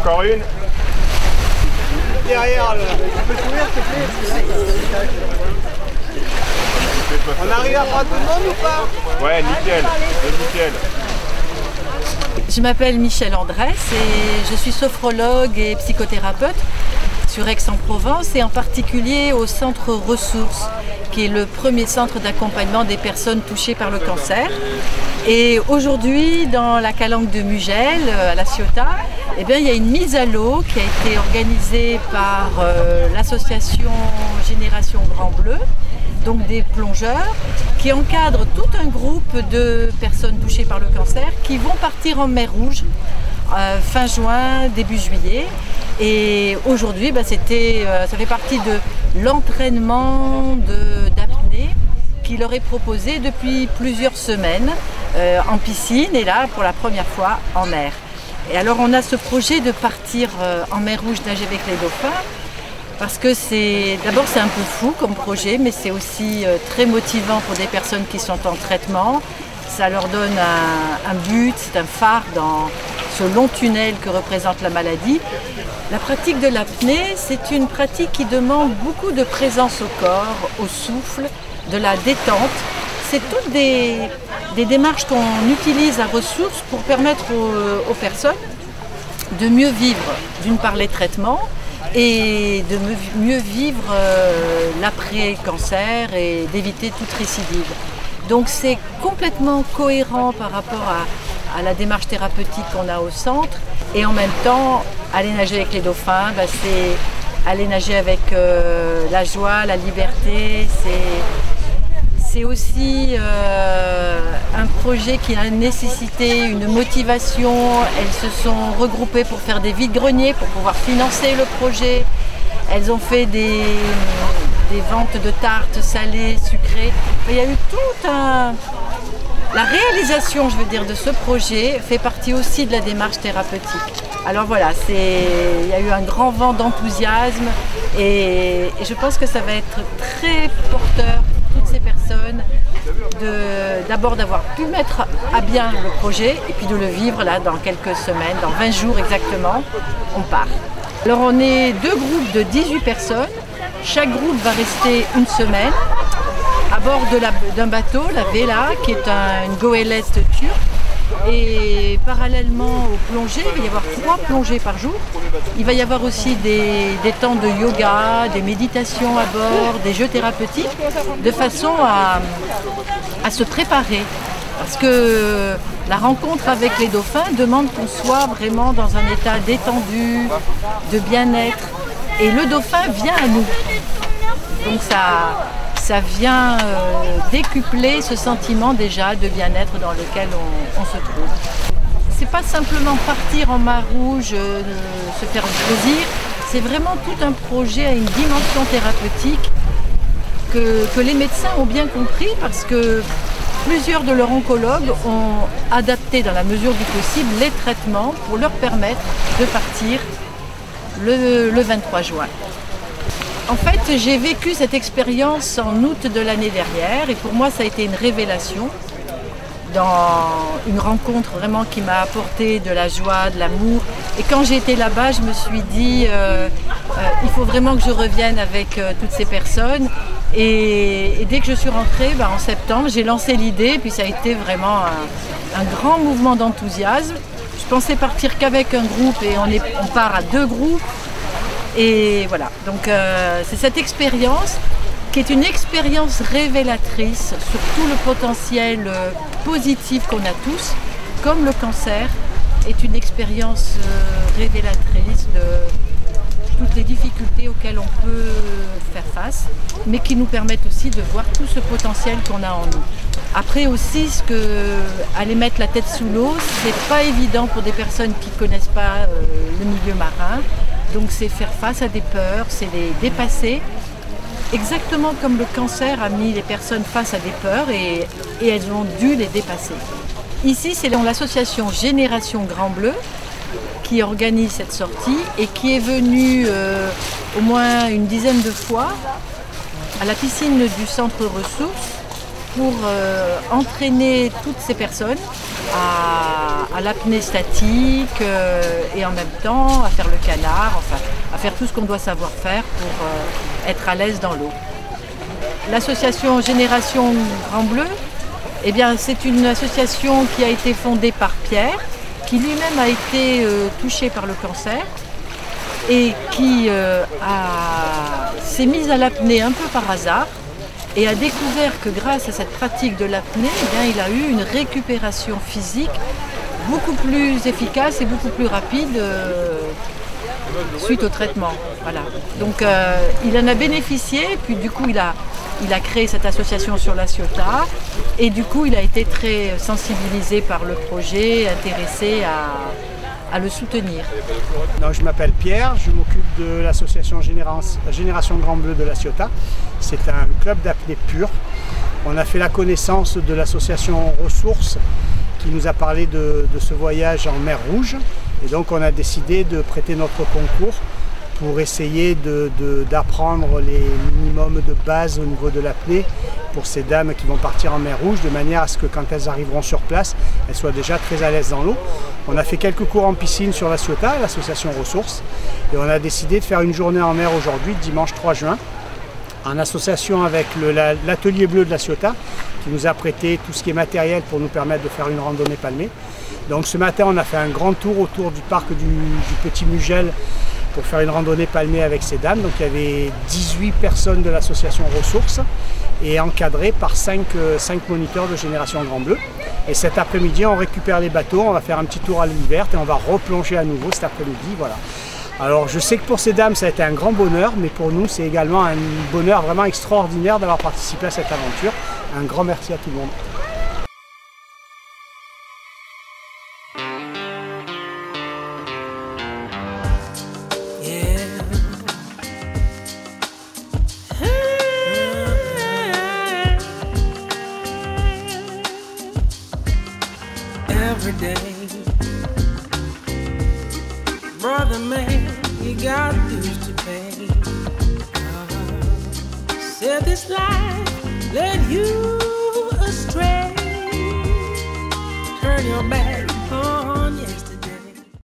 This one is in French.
encore une. Derrière, là. Tu peux sourire, s'il te plaît? On arrive à prendre tout le monde ou pas? Ouais, nickel. Nickel. Je m'appelle Michèle Andrès et je suis sophrologue et psychothérapeute sur Aix-en-Provence et en particulier au centre Ressources, qui est le premier centre d'accompagnement des personnes touchées par le cancer. Et aujourd'hui, dans la calanque de Mugel, à La Ciotat, eh bien, il y a une mise à l'eau qui a été organisée par l'association Génération Grand Bleu, donc des plongeurs, qui encadrent tout un groupe de personnes touchées par le cancer qui vont partir en mer Rouge fin juin, début juillet. Et aujourd'hui, ça fait partie de l'entraînement d'apnée qui leur est proposé depuis plusieurs semaines en piscine et là, pour la première fois, en mer. Et alors, on a ce projet de partir en mer Rouge nager avec les dauphins parce que d'abord c'est un peu fou comme projet, mais c'est aussi très motivant pour des personnes qui sont en traitement. Ça leur donne un but, c'est un phare dans ce long tunnel que représente la maladie. La pratique de l'apnée, c'est une pratique qui demande beaucoup de présence au corps, au souffle, de la détente. C'est toutes des démarches qu'on utilise à Ressources pour permettre aux personnes de mieux vivre, d'une part les traitements, et de mieux vivre l'après-cancer et d'éviter toute récidive. Donc c'est complètement cohérent par rapport à la démarche thérapeutique qu'on a au centre. Et en même temps, aller nager avec les dauphins, c'est aller nager avec la joie, la liberté. C'est aussi un projet qui a nécessité une motivation. Elles se sont regroupées pour faire des vides-greniers, pour pouvoir financer le projet. Elles ont fait des ventes de tartes salées, sucrées. Il y a eu tout un... La réalisation, de ce projet fait partie aussi de la démarche thérapeutique. Alors voilà, il y a eu un grand vent d'enthousiasme et je pense que ça va être très porteur pour toutes ces personnes d'abord d'avoir pu mettre à bien le projet et puis de le vivre là dans quelques semaines, dans 20 jours exactement, on part. Alors on est deux groupes de 18 personnes. Chaque groupe va rester une semaine à bord d'un bateau, la Vela, qui est une goélette turque. Et parallèlement aux plongées, il va y avoir 3 plongées par jour. Il va y avoir aussi des temps de yoga, des méditations à bord, des jeux thérapeutiques, de façon à se préparer. Parce que la rencontre avec les dauphins demande qu'on soit vraiment dans un état détendu, de bien-être. Et le dauphin vient à nous. Donc ça vient décupler ce sentiment déjà de bien-être dans lequel on se trouve. C'est pas simplement partir en mer Rouge, se faire plaisir, c'est vraiment tout un projet à une dimension thérapeutique que les médecins ont bien compris parce que plusieurs de leurs oncologues ont adapté dans la mesure du possible les traitements pour leur permettre de partir le 23 juin. En fait, j'ai vécu cette expérience en août de l'année dernière et pour moi, ça a été une révélation dans une rencontre vraiment qui m'a apporté de la joie, de l'amour. Et quand j'ai été là-bas, je me suis dit, il faut vraiment que je revienne avec toutes ces personnes. Et dès que je suis rentrée, en septembre, j'ai lancé l'idée, puis ça a été vraiment un grand mouvement d'enthousiasme. Je pensais partir qu'avec un groupe et on part à 2 groupes. Et voilà, donc c'est cette expérience qui est une expérience révélatrice sur tout le potentiel positif qu'on a tous, comme le cancer est une expérience révélatrice de toutes les difficultés auxquelles on peut faire face, mais qui nous permettent aussi de voir tout ce potentiel qu'on a en nous. Après aussi, aller mettre la tête sous l'eau, c'est pas évident pour des personnes qui ne connaissent pas le milieu marin. Donc c'est faire face à des peurs, c'est les dépasser. Exactement comme le cancer a mis les personnes face à des peurs et elles ont dû les dépasser. Ici, c'est l'association Génération Grand Bleu qui organise cette sortie et qui est venue au moins une dizaine de fois à la piscine du centre Ressources pour entraîner toutes ces personnes à l'apnée statique et en même temps à faire le canard, enfin à faire tout ce qu'on doit savoir faire pour être à l'aise dans l'eau. L'association Génération Grand Bleu, eh bien, c'est une association qui a été fondée par Pierre, qui lui-même a été touché par le cancer et qui s'est mise à l'apnée un peu par hasard et a découvert que grâce à cette pratique de l'apnée, eh bien, il a eu une récupération physique beaucoup plus efficace et beaucoup plus rapide suite au traitement. Voilà. Donc il en a bénéficié, puis du coup il a créé cette association sur La Ciotat et du coup il a été très sensibilisé par le projet, intéressé à le soutenir. Donc, je m'appelle Pierre, je m'occupe de l'association Génération Grand Bleu de La Ciotat. C'est un club d'apnée pure. On a fait la connaissance de l'association Ressources qui nous a parlé de ce voyage en mer Rouge. Et donc on a décidé de prêter notre concours pour essayer d'apprendre les minimums de base au niveau de l'apnée pour ces dames qui vont partir en mer Rouge, de manière à ce que quand elles arriveront sur place, elles soient déjà très à l'aise dans l'eau. On a fait quelques cours en piscine sur La Ciotat, l'association Ressources, et on a décidé de faire une journée en mer aujourd'hui, dimanche 3 juin, en association avec l'atelier bleu de La Ciotat, qui nous a prêté tout ce qui est matériel pour nous permettre de faire une randonnée palmée. Donc ce matin, on a fait un grand tour autour du parc du Petit Mugel pour faire une randonnée palmée avec ces dames. Donc il y avait 18 personnes de l'association Ressources et encadrées par 5 moniteurs de Génération Grand Bleu. Et cet après-midi, on récupère les bateaux, on va faire un petit tour à l'île verte et on va replonger à nouveau cet après-midi. Voilà. Alors je sais que pour ces dames, ça a été un grand bonheur, mais pour nous, c'est également un bonheur vraiment extraordinaire d'avoir participé à cette aventure. Un grand merci à tout le monde. Every day, brother man, you got dues to pay. Said this life led you astray. Turn your back